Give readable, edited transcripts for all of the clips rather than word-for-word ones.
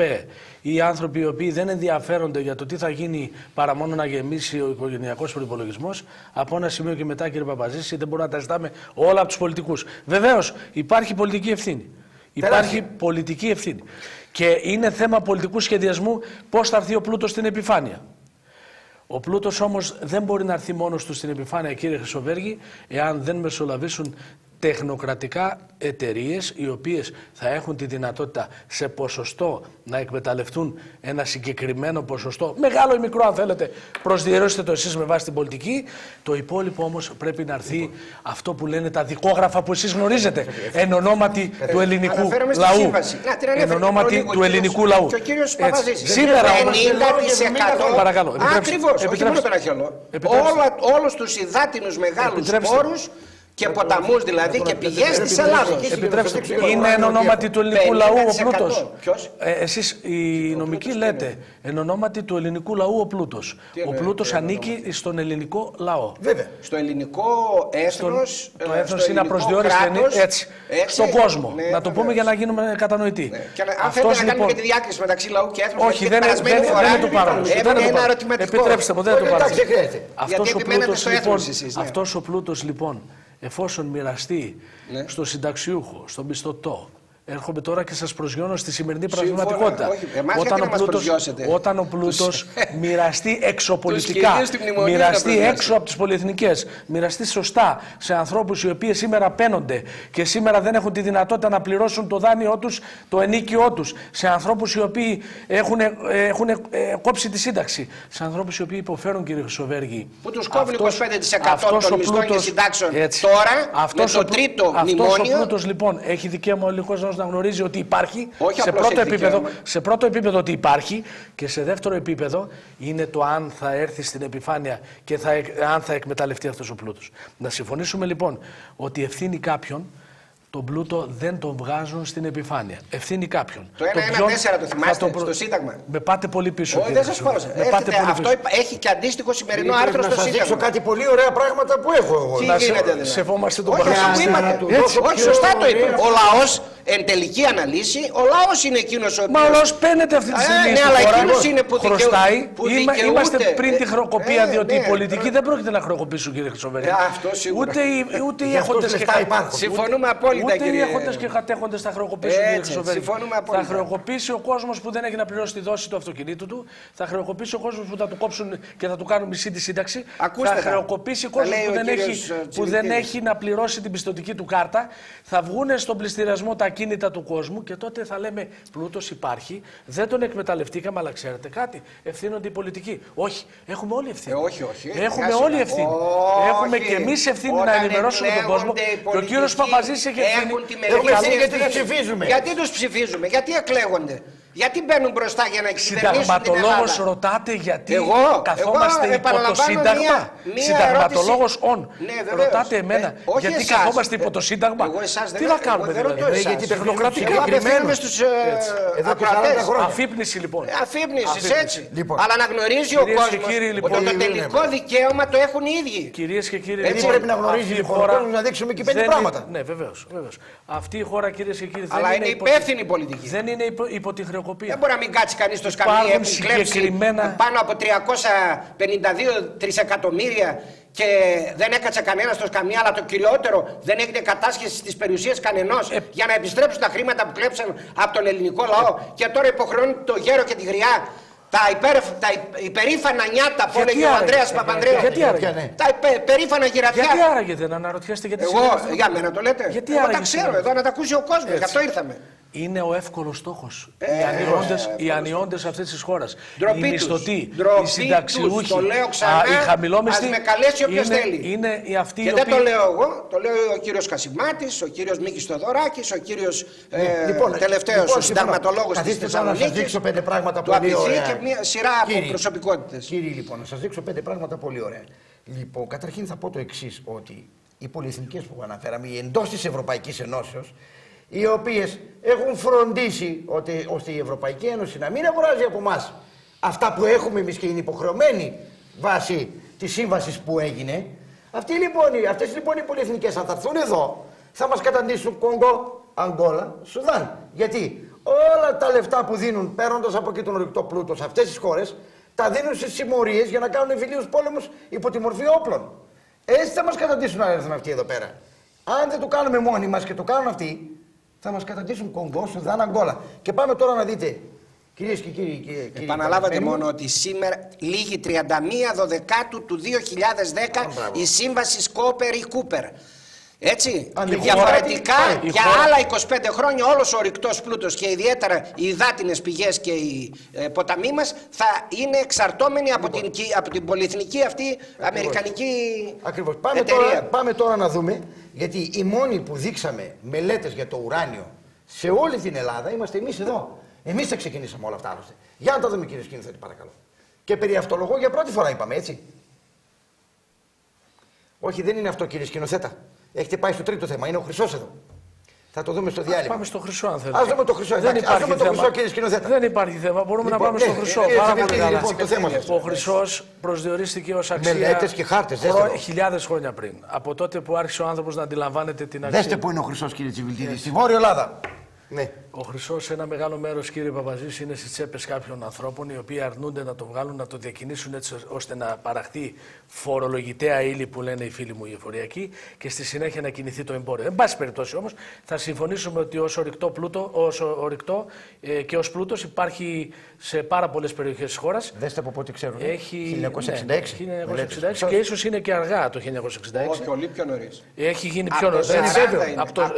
ΑΠΕ, οι άνθρωποι οι οποίοι δεν ενδιαφέρονται για το τι θα γίνει παρά μόνο να γεμίσει ο οικογενειακός προϋπολογισμός, από ένα σημείο και μετά, κύριε Παπαζήση, δεν μπορούμε να τα ζητάμε όλα από τους πολιτικούς. Βεβαίως, υπάρχει πολιτική ευθύνη. Υπάρχει πολιτική ευθύνη. Και είναι θέμα πολιτικού σχεδιασμού πώς θα έρθει ο πλούτος στην επιφάνεια. Ο πλούτος όμως δεν μπορεί να έρθει μόνος του στην επιφάνεια, κύριε Χρυσοβέργη, εάν δεν μεσολαβήσουν τεχνοκρατικά εταιρείες οι οποίες θα έχουν τη δυνατότητα σε ποσοστό να εκμεταλλευτούν ένα συγκεκριμένο ποσοστό, μεγάλο ή μικρό αν θέλετε, προσδιορίσετε το εσείς με βάση την πολιτική. Το υπόλοιπο όμως πρέπει να έρθει αυτό που λένε τα δικόγραφα που εσείς γνωρίζετε, εν ονόματι του ελληνικού λαού. Εν ονόματι του ελληνικού λαού. Και ο κύριος Παπαζήσης. Σήμερα 50%. Παρακαλώ. Ακριβώς, όχι μόνο τον Αχιολό. Όλους τους υδάτινους μεγάλους πόρους και ποταμούς δηλαδή και πηγές της Ελλάδος. Επιτρέψτε, είναι εν ονόματι του ελληνικού λαού ο πλούτος. Εσείς οι νομικοί λέτε εν ονόματι του ελληνικού λαού ο πλούτος. Ο πλούτος ανήκει στον ελληνικό λαό. Βέβαια. Στο ελληνικό έθνος. Το έθνος είναι απροσδιόριστο έτσι. Στον κόσμο. Να το πούμε για να γίνουμε κατανοητοί. Αν θέλετε να κάνουμε και τη διάκριση μεταξύ λαού και έθνους. Όχι, δεν είναι το πάρω. Επιτρέψτε μου, δεν το πάρω. Αυτός ο πλούτος λοιπόν, εφόσον μοιραστεί στο συνταξιούχο, στον μισθωτό, έρχομαι τώρα και σας προσγειώνω στη σημερινή πραγματικότητα. Όταν ο πλούτος μοιραστεί εξωπολιτικά, μοιραστεί έξω από τις πολυεθνικές, μοιραστεί σωστά σε ανθρώπους οι οποίοι σήμερα παίνονται και σήμερα δεν έχουν τη δυνατότητα να πληρώσουν το δάνειό τους, το ενίκιό τους, σε ανθρώπους οι οποίοι έχουν κόψει τη σύνταξη, σε ανθρώπους οι οποίοι υποφέρουν, κύριε Χρυσοβέργη. Που τους κόβουν 25% των μισθών και συντάξεων τώρα, με το τρίτο μνημόνιο. Αυτός ο πλούτος λοιπόν έχει δικαίωμα ο ελληνικός λαός να γνωρίζει ότι υπάρχει, σε πρώτο επίπεδο ότι υπάρχει, και σε δεύτερο επίπεδο είναι το αν θα έρθει στην επιφάνεια και αν θα εκμεταλλευτεί αυτός ο πλούτος. Να συμφωνήσουμε λοιπόν ότι ευθύνη κάποιον τον πλούτο δεν τον βγάζουν στην επιφάνεια. Ευθύνη κάποιον. Το 1.1.4 το θυμάστε στο Σύνταγμα. Με πάτε πολύ πίσω. Όχι, δεν σας πάω. Αυτό έχει και αντίστοιχο σημερινό άρθρο στο Σύνταγμα. Να σας δείξω κάτι πολύ ωραία πράγματα που έχω εγώ. Τι γίνεται δηλαδή? Σεβόμαστε τον παράδειγμα. Όχι, σωστά το είπε. Ο λαός, εν τελική αναλύση, ο λαός είναι εκείνος ο οποίος. Μα ο λαός παίρνεται αυτή τη στιγμή. Ναι, αλλά εκείνος είναι που χρωστάει. Είμαστε πριν τη χρεοκοπία, διότι οι πολιτικοί δεν πρόκειται να χρεοκοπήσουν, κύριε Χρυσοβέργη. Ούτε οι έχοντες και συμφωνούμε απόλυτα. Ούτε οι έχοντες και κατέχοντες θα χρεοκοπήσουν, κύριε Χρυσοβέργη. Θα χρεοκοπήσει ο κόσμος που δεν έχει να πληρώσει τη δόση του αυτοκινήτου του. Θα χρεοκοπήσει ο κόσμος που θα του κόψουν και θα του κάνουν μισή τη σύνταξη. Θα χρεοκοπήσει ο κόσμος που δεν έχει να πληρώσει την πιστωτική του κάρτα. Θα βγουν στον πληστηριασμό τα ακίνητα του κόσμου και τότε θα λέμε πλούτος υπάρχει, δεν τον εκμεταλλευτήκαμε, αλλά ξέρετε κάτι, ευθύνονται οι πολιτικοί. Όχι, έχουμε όλοι ευθύνη. Έχουμε όλοι ευθύνη. Έχουμε και εμείς ευθύνη να ενημερώσουμε τον κόσμο. Και ο κύριος Παπαζήσης έχει ευθύνη. Γιατί τους ψηφίζουμε. Γιατί τους ψηφίζουμε, γιατί εκλέγονται. Γιατί μπαίνουν μπροστά για να εξυπηρετήσουν την Ελλάδα. Συνταγματολόγος ρωτάτε γιατί καθόμαστε υπό το Σύνταγμα. Συνταγματολόγος ρωτάτε εμένα γιατί καθόμαστε υπό το Σύνταγμα. Τι να κάνουμε δηλαδή? Γιατί τεχνοκρατικά απευθύνουμε στους ακροατές. Αφύπνιση λοιπόν. Αφύπνιση έτσι. Αλλά να γνωρίζει ο κόσμος ότι το τελικό δικαίωμα το έχουν οι ίδιοι. Κυρίες και κύριοι, έτσι πρέπει να γνωρίζει η χώρα, να δείξουμε και 5 πράγματα. Ναι, βεβαίως. Αυτή η χώρα, κυρίες και κύριοι, αλλά είναι υπεύθυνη πολιτική. Δεν είναι υπό τη χρεοκοπία. Δεν μπορεί να μην κάτσει κανείς στο σκαμνί, έχουν κλέψει πάνω από 352 τρισεκατομμύρια και δεν έκατσε κανένα στο σκαμνί, αλλά το κυριότερο, δεν έγινε κατάσχεση στις περιουσίες κανενός για να επιστρέψουν τα χρήματα που κλέψαν από τον ελληνικό λαό και τώρα υποχρεώνουν το γέρο και τη γριά. Τα υπερήφανα νιάτα που έλεγε ο Ανδρέας Παπανδρέου. Τα υπερήφανα γυρατιά. Γιατί άραγε δεν αναρωτιέστε γιατί εγώ, για μένα το λέτε. Γιατί εγώ τα ξέρω εδώ να τα ακούσει ο κόσμος, γι' αυτό ήρθαμε. Είναι ο εύκολος στόχος. Οι ανιόντες αυτής της χώρας. Οι μισθωτοί, οι συνταξιούχοι, οι χαμηλόμισθοι. Ας με καλέσει όποιος θέλει. Είναι αυτοί και δεν το λέω εγώ, το λέω ο κύριος Κασιμάτης, ο κύριος Μίκης Θοδωράκης, ο κύριος τελευταίος συνταγματολόγος της Θεσσαλονίκης. Να σας δείξω 5 πράγματα πολύ ωραία. Και μια σειρά από προσωπικότητες. Κύριοι, λοιπόν, να σας δείξω 5 πράγματα πολύ ωραία. Λοιπόν, καταρχήν θα πω το εξής, ότι οι πολυεθνικές που αναφέραμε, οι εντός της Ευρωπαϊκής Ενώσεως, οι οποίες έχουν φροντίσει ώστε η Ευρωπαϊκή Ένωση να μην αγοράζει από εμάς αυτά που έχουμε εμείς και είναι υποχρεωμένοι βάσει της σύμβασης που έγινε. Αυτές λοιπόν οι πολυεθνικές, αν θα έρθουν εδώ, θα μας καταντήσουν Κόγκο, Αγγόλα, Σουδάν. Γιατί όλα τα λεφτά που δίνουν, παίρνοντας από εκεί τον ορυκτό πλούτο σε αυτές τις χώρες, τα δίνουν σε συμμορίες για να κάνουν εμφυλίους πόλεμους υπό τη μορφή όπλων. Έτσι θα μας καταντήσουν να έρθουν αυτοί εδώ πέρα. Αν δεν το κάνουμε μόνοι μας και το κάνουν αυτοί, θα μας καταντήσουν Κονγκό, Σουδάν, Αγγόλα. Και πάμε τώρα να δείτε, κυρίες και κύριοι. Επαναλάβατε μόνο ότι σήμερα λήγει 31 Δεκάτου του 2010 η σύμβαση Σκόπερ-Κούπερ. Έτσι, διαφορετικά για άλλα 25 χρόνια όλος ο ορυκτός πλούτος και ιδιαίτερα οι υδάτινες πηγές και οι ποταμοί μας θα είναι εξαρτώμενοι από την πολυεθνική αυτή αμερικανική εταιρεία. Πάμε τώρα να δούμε, γιατί οι μόνοι που δείξαμε μελέτες για το ουράνιο σε όλη την Ελλάδα είμαστε εμείς εδώ. Εμείς θα ξεκινήσαμε όλα αυτά άλλωστε. Για να τα δούμε, κύριε σκηνοθέτη, παρακαλώ. Και περί αυτολογώ για πρώτη φορά είπαμε, έτσι. Όχι, δεν είναι αυτό, κύριε σκηνοθέτα. Έχετε πάει στο τρίτο θέμα, είναι ο Χρυσός εδώ. Θα το δούμε στο διάλειμμα. Πάμε στο Χρυσό, αν θέλετε. Ας δούμε το Χρυσό, δεν υπάρχει θέμα. Το Χρυσό, κύριε σκηνοθέτα. Δεν υπάρχει θέμα, μπορούμε να πάμε στο Χρυσό. Πάρα πολύ καλά. Ο Χρυσός προσδιορίστηκε ως αξία. Μελέτες και χάρτες, χιλιάδες χρόνια πριν. Από τότε που άρχισε ο άνθρωπος να αντιλαμβάνεται την αξία. Δέστε που είναι ο Χρυσός, κύριε Τσιβιλτίδη, στη Βόρεια Ελλάδα. Ναι. Ο Χρυσός σε ένα μεγάλο μέρος, κύριε Παπαζήση, είναι στις τσέπες κάποιων ανθρώπων οι οποίοι αρνούνται να το βγάλουν, να το διακινήσουν έτσι ώστε να παραχθεί φορολογητέα ύλη που λένε οι φίλοι μου οι εφοριακοί και στη συνέχεια να κινηθεί το εμπόριο. Εν πάση περιπτώσει όμως θα συμφωνήσουμε ότι ως ορυκτό και ως πλούτος υπάρχει σε πάρα πολλές περιοχές της χώρας. Δέστε από πότε ξέρουν. Έχει 1966. Ναι, 1966 και ίσως είναι και αργά το 1966. Όχι, πολύ πιο νωρίς. Έχει γίνει πιο νωρίς. Από το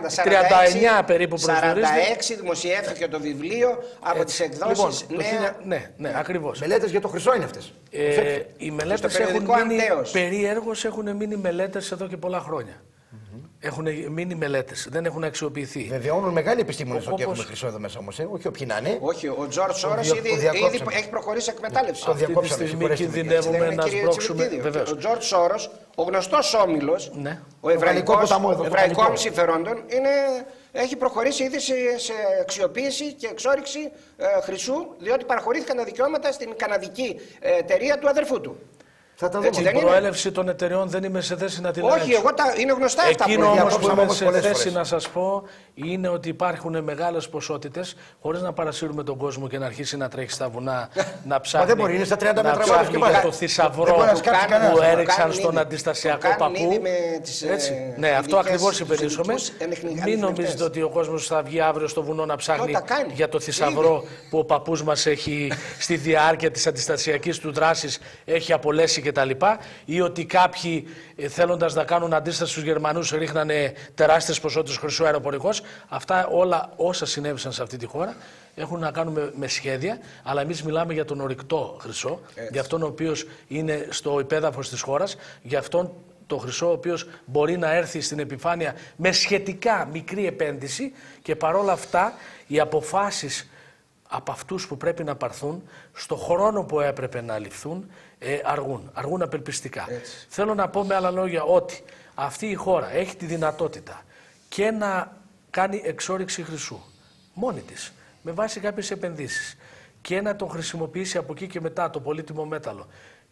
39 περίπου προσδιορίζεται. 46 δημοσιεύθηκε το βιβλίο από τις εκδόσεις. Ναι, ακριβώς. Μελέτες για το Χρυσό είναι αυτές. Οι μελέτες έχουν μείνει, περίεργως έχουν μείνει μελέτες εδώ και πολλά χρόνια. Έχουν μείνει μελέτες, δεν έχουν αξιοποιηθεί. Βεβαιώνουν μεγάλοι επιστήμονες ότι έχουμε Χρυσό εδώ μέσα όμως, όχι όποιοι να είναι. Όχι, ο Τζορτζ Σόρος ήδη έχει προχωρήσει εκμετάλλευση. Το διακόψαμε. Αυτή τη στιγμή κινδυνεύουμε να σμπρώξουμε. Ο Τζορτζ Σόρος, ο γνωστός όμιλος, ο εβραϊκών συμφερόντων, έχει προχωρήσει ήδη σε αξιοποίηση και εξόρυξη χρυσού, διότι παραχωρήθηκαν τα δικαιώματα στην καναδική εταιρεία του αδερφού του. Την προέλευση των εταιρεών δεν είμαι σε θέση να την λέω. Όχι, είναι γνωστά αυτά που Εκείνο όμως που είμαι σε θέση να σας πω είναι ότι υπάρχουν μεγάλες ποσότητες, χωρίς να παρασύρουμε τον κόσμο και να αρχίσει να τρέχει στα βουνά να ψάχνει. Δεν μπορεί, είναι στα 30 μέτρα βάρος για το θησαυρό που έριξαν στον αντιστασιακό παππού. Ναι, αυτό ακριβώς υπενήσουμε. Μην νομίζετε ότι ο κόσμος θα βγει αύριο στο βουνό να ψάχνει για το θησαυρό που ο παππούς μας έχει στη διάρκεια της αντιστασιακής του δράσης έχει απολέσει κτλ. Ή ότι κάποιοι θέλοντας να κάνουν αντίσταση στους Γερμανούς ρίχνανε τεράστιες ποσότητες χρυσού αεροπορικός. Αυτά όλα όσα συνέβησαν σε αυτή τη χώρα έχουν να κάνουν με σχέδια, αλλά εμείς μιλάμε για τον ορυκτό χρυσό, για αυτόν ο οποίος είναι στο υπέδαφος της χώρας, για αυτόν το χρυσό ο οποίος μπορεί να έρθει στην επιφάνεια με σχετικά μικρή επένδυση και παρόλα αυτά οι αποφάσεις από αυτούς που πρέπει να πάρθουν στο χρόνο που έπρεπε να ληφθούν αργούν απελπιστικά. Θέλω να πω με άλλα λόγια ότι αυτή η χώρα έχει τη δυνατότητα και να κάνει εξόρυξη χρυσού μόνη της με βάση κάποιες επενδύσεις και να το χρησιμοποιήσει από εκεί και μετά το πολύτιμο μέταλλο.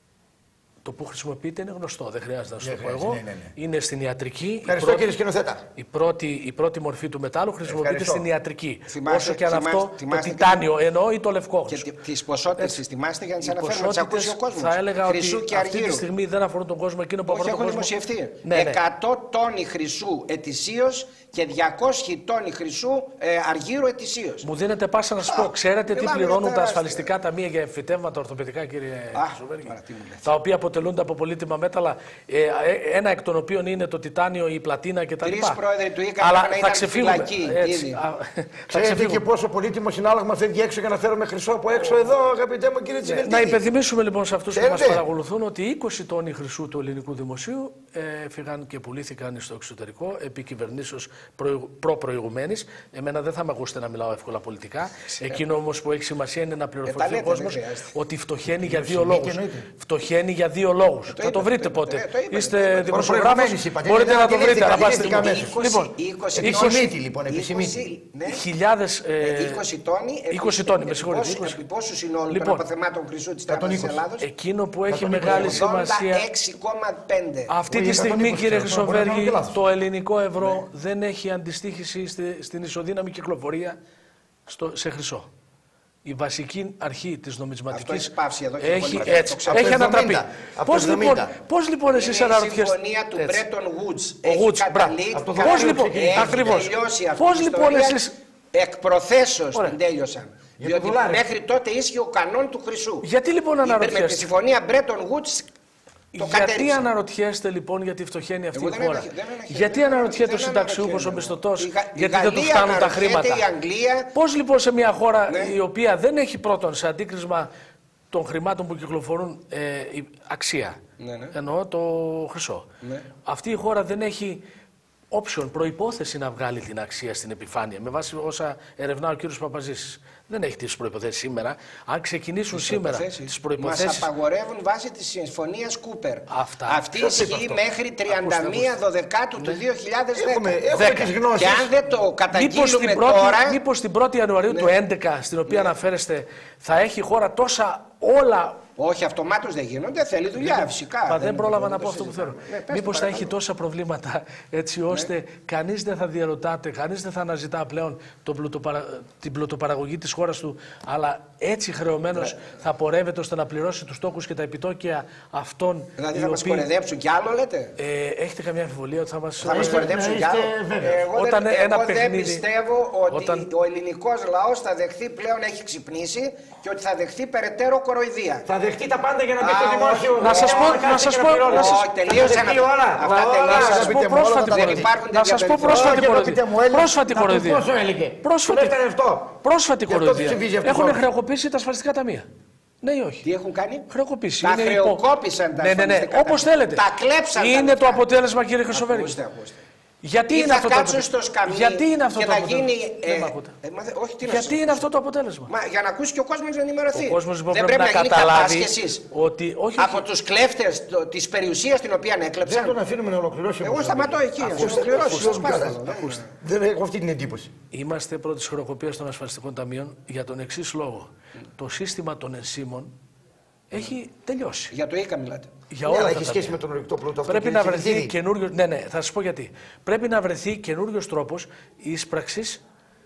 Το που χρησιμοποιείται είναι γνωστό, δεν χρειάζεται να σου το πω εγώ. Είναι στην ιατρική. Ευχαριστώ, κύριε σκηνοθέτα. Η πρώτη μορφή του μετάλλου χρησιμοποιείται στην ιατρική. Όσο και αν αυτό το τιτάνιο εννοώ ή το λευκό χρυσό. Και τις ποσότητες τις θυμάστε για να τις αναφέρουμε, να τις ακούσει ο κόσμος. Θα έλεγα ότι αυτή τη στιγμή δεν αφορούν τον κόσμο εκείνο που αφορούν τον κόσμο. Όχι, έχουν δημοσιευτεί. 100 τόνοι χρυσού ετησίως και 200 τόνοι χρυσού αργύρου ετησίως. Μου δίνετε πάσα να σας πω, ξέρετε τι πληρώνουν τα ασφαλιστικά ταμεία για εμφυτεύματα ορθοπαιδικά, κύριε Χρυσοβέργη, τα οποία αποτελούνται από πολύτιμα μέταλλα, ένα εκ των οποίων είναι το τιτάνιο, η πλατίνα κτλ. Τρεις πρόεδροι του ΙΚΑ αλλά να θα ξεφύγουμε. Ξέρετε και πόσο πολύτιμο συνάλλαγμα φεύγει έξω για να φέρουμε χρυσό από έξω εδώ, αγαπητέ μου κύριε Τσιβελτίδη. Να υπενθυμίσουμε λοιπόν σε αυτούς που μας παρακολουθούν ότι 20 τόνοι χρυσού του ελληνικού δημοσίου έφυγαν και πουλήθηκαν στο εξωτερικό επί κυβερνήσεως προπροηγουμένης. Εμένα δεν θα με ακούσετε να μιλάω εύκολα πολιτικά. Εκείνο όμως που έχει σημασία είναι να πληροφορηθεί ο κόσμος ότι φτωχαίνει για δύο λόγους. Φτωχαίνει για δύο λόγους. Θα το βρείτε πότε. Είστε δημοσιογράφος, μπορείτε να το βρείτε. Λοιπόν, επισημήτη. Χιλιάδες 20 τόνοι, με συγχωρείτε. Επί πόσου συνόλου των αποθεμάτων χρυσού της Τράπεζας της Ελλάδος? Εκείνο που έχει μεγάλη σημασία. 6,5. Αυτή τη στιγμή, κύριε Χρυσοβέργη, το ελληνικό ευρώ δεν έχει αντιστοίχηση στην ισοδύναμη κυκλοφορία σε χρυσό. Η βασική αρχή της νομισματικής έχει πάυσει εδώ και έχει ανατραπεί. Πώς λοιπόν εσείς αναρωτιέστε. Η συμφωνία του Bretton Woods έχει καταλήξει. Πώς λοιπόν εσείς. Εκ προθέσεως την τέλειωσαν. Διότι μέχρι τότε ίσχυε ο κανόν του χρυσού. Γιατί λοιπόν αναρωτιέστε. Με τη συμφωνία Bretton Woods. Γιατί αναρωτιέστε λοιπόν γιατί φτωχαίνει αυτή η χώρα. Γιατί αναρωτιέται ο συνταξιούχος, ο μισθωτός, γιατί δεν του φτάνουν τα χρήματα. Πώς λοιπόν σε μια χώρα η οποία δεν έχει πρώτον σε αντίκρισμα των χρημάτων που κυκλοφορούν αξία, εννοώ το χρυσό, αυτή η χώρα δεν έχει option, προϋπόθεση να βγάλει την αξία στην επιφάνεια με βάση όσα ερευνά ο κύριος Παπαζήσης. Δεν έχει τις προϋποθέσεις σήμερα. Αν ξεκινήσουν σήμερα τις προϋποθέσεις. Μας απαγορεύουν βάσει της συμφωνίας Κούπερ. Αυτή ισχύει μέχρι 31 Δεκάτου του 2010. Έχουμε τις γνώσεις. Και αν δεν το καταγγείλουμε τώρα. Μήπως την 1η Ιανουαρίου του 2011, στην οποία αναφέρεστε, θα έχει η χώρα τόσα όλα. Όχι, αυτομάτως δεν γίνονται, θέλει δουλειά φυσικά. Μα δεν πρόλαβα να πω αυτό που θέλω. Μήπως θα έχει τόσα προβλήματα έτσι ώστε κανείς δεν θα διαρωτάται, κανείς δεν θα αναζητά πλέον την πλουτοπαραγωγή της χώρας του, αλλά έτσι χρεωμένος θα πορεύεται ώστε να πληρώσει τους τόκους και τα επιτόκια αυτών. Δηλαδή θα μας κορεδέψουν κι άλλο, λέτε. Έχετε καμιά αμφιβολία ότι θα μας κορεδέψουν κι άλλο. Εγώ δεν πιστεύω ότι ο ελληνικός λαός θα δεχθεί πλέον, έχει ξυπνήσει και ότι θα δεχθεί περαιτέρω κοροϊδία. Θα δεχτεί τα πάντα για να μπει στο δημόσιο. Να σας πω πρόσφατη κοροϊδία. Πρόσφατη κοροϊδία. Έχουν χρεοκοπήσει τα ασφαλιστικά ταμεία. Ναι ή όχι. Τι έχουν κάνει. Χρεοκοπήσει. Τα χρεοκόπησαν τα ασφαλιστικά ταμεία. Όπως θέλετε. Τα κλέψαν. Είναι το αποτέλεσμα, κύριε Χρυσοβέρη. Γιατί είναι αυτό το αποτέλεσμα. Γιατί είναι αυτό το αποτέλεσμα. Γιατί είναι αυτό το αποτέλεσμα. Μα για να ακούσει και ο κόσμος να ενημερωθεί. Ο κόσμος δεν πρέπει να καταλάβει ότι. Από τους κλέφτες της περιουσίας την οποία έκλεψαν. Δεν τον αφήνουμε να ολοκληρώσει. Εγώ σταματώ εκεί. Να ολοκληρώσει. Δεν έχω αυτή την εντύπωση. Είμαστε πρώτη χρεοκοπία των ασφαλιστικών ταμείων για τον εξής λόγο. Το σύστημα των ενσύμων έχει τελειώσει. Για το ΙΚΑ μιλάτε. Για όλα έχει σχέση με τον ορυκτό πλούτο. Πρέπει να βρεθεί καινούριο. Ναι, θα σας πω γιατί. Πρέπει να βρεθεί καινούριος τρόπος ίσπραξης,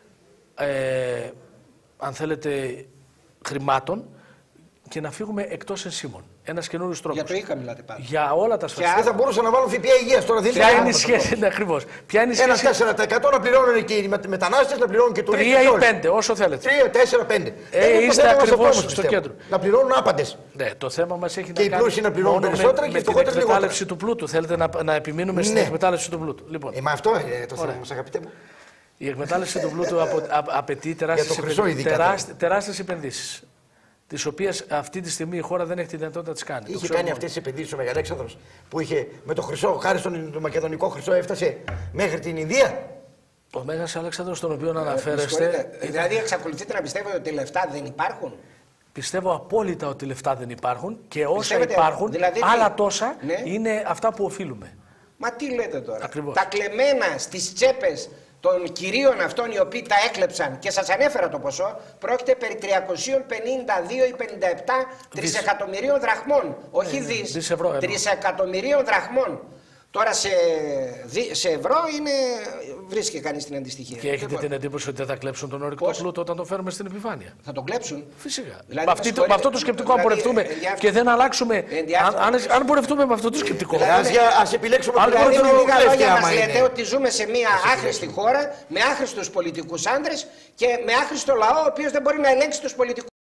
αν θέλετε, χρημάτων και να φύγουμε εκτός ενσύμων. Ένας καινούριος τρόπος. Για το ΙΚΑ μιλάτε πάντα. Για όλα τα ασφαλιστικά. Και δεν θα μπορούσαν να βάλουν ΦΠΑ υγείας τώρα. Ποια είναι η σχέση, ναι, ακριβώς. Ποια είναι η σχέση. Ένα 4% να πληρώνουν και οι μετανάστες, να πληρώνουν και τουρίστες. 3 ή 5, όσο θέλετε. 3, 4, 5. Είστε ακριβώς στο κέντρο. Να πληρώνουν άπαντες. Ναι, το θέμα μας έχει και να κάνει να πληρώνουν περισσότερα με την εκμετάλλευση του πλούτου. Θέλετε να επιμείνουμε στην εκμετάλλευση του πλούτου. Λοιπόν. Μα αυτό είναι το θέμα μας, αγαπητέ μου. Η εκμετάλλευση του πλούτου απαιτεί τεράστιες επενδύσεις, τις οποίες αυτή τη στιγμή η χώρα δεν έχει τη δυνατότητα να τις κάνει. Είχε κάνει αυτές τις επενδύσεις ο Μεγαλέξανδρος που είχε με το χρυσό, χάρη στον μακεδονικό χρυσό, έφτασε μέχρι την Ινδία. Ο Μέγας Αλέξανδρος, τον οποίο αναφέρεστε. Δηλαδή, εξακολουθείτε να πιστεύετε ότι λεφτά δεν υπάρχουν. Πιστεύω απόλυτα ότι λεφτά δεν υπάρχουν και όσα υπάρχουν, δηλαδή, άλλα τόσα είναι αυτά που οφείλουμε. Μα τι λέτε τώρα. Ακριβώς. Τα κλεμμένα στις τσέπες των κυρίων αυτών οι οποίοι τα έκλεψαν και σας ανέφερα το ποσό, πρόκειται περί 352 ή 57 τρισεκατομμυρίων δραχμών. Όχι δις, τρισεκατομμυρίων δραχμών. Τώρα σε ευρώ βρίσκει κανείς την αντιστοιχεία. Και έχετε την εντύπωση ότι δεν θα κλέψουν τον ορυκτό πλούτο όταν το φέρουμε στην επιφάνεια. Θα τον κλέψουν. Φυσικά. Δηλαδή, με αυτό το σκεπτικό, αν πορευτούμε και δεν αλλάξουμε. Αν πορευτούμε με αυτό το σκεπτικό. Ας επιλέξουμε την άλλη. Μας λέτε ότι ζούμε σε μια άχρηστη χώρα με άχρηστους πολιτικούς άντρες και με άχρηστο λαό ο οποίος δεν μπορεί να ελέγξει τους πολιτικούς.